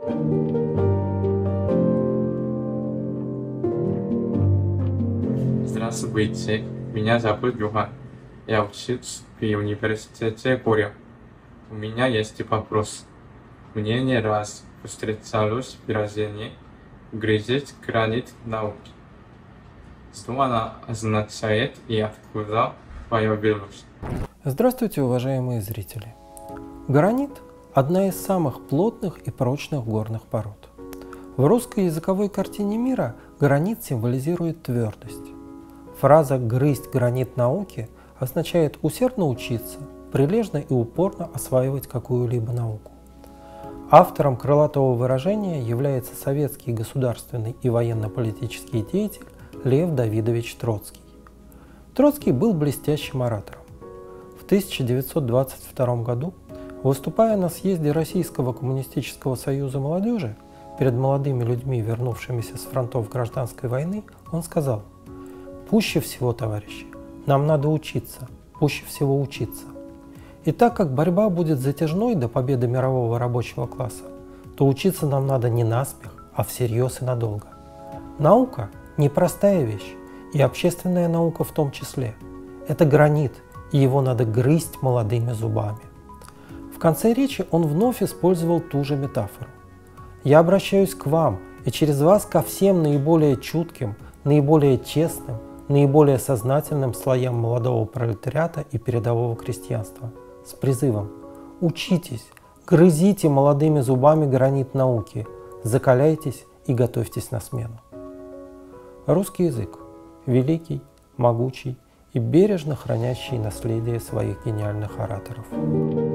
Здравствуйте, меня зовут Юхан. Я учусь в университете Горя. У меня есть вопрос. Мне не раз встречалось выражение «грызть гранит науки». Что она означает и откуда появилась? Здравствуйте, уважаемые зрители! Гранит – одна из самых плотных и прочных горных пород. В русской языковой картине мира гранит символизирует твердость. Фраза «грызть гранит науки» означает усердно учиться, прилежно и упорно осваивать какую-либо науку. Автором крылатого выражения является советский государственный и военно-политический деятель Лев Давидович Троцкий. Троцкий был блестящим оратором. В 1922 году, выступая на съезде Российского коммунистического союза молодежи перед молодыми людьми, вернувшимися с фронтов гражданской войны, он сказал: «Пуще всего, товарищи, нам надо учиться, пуще всего учиться. И так как борьба будет затяжной до победы мирового рабочего класса, то учиться нам надо не наспех, а всерьез и надолго. Наука – непростая вещь, и общественная наука в том числе. Это гранит, и его надо грызть молодыми зубами». В конце речи он вновь использовал ту же метафору. «Я обращаюсь к вам, и через вас ко всем наиболее чутким, наиболее честным, наиболее сознательным слоям молодого пролетариата и передового крестьянства с призывом: учитесь, грызите молодыми зубами гранит науки, закаляйтесь и готовьтесь на смену». Русский язык – великий, могучий и бережно хранящий наследие своих гениальных ораторов.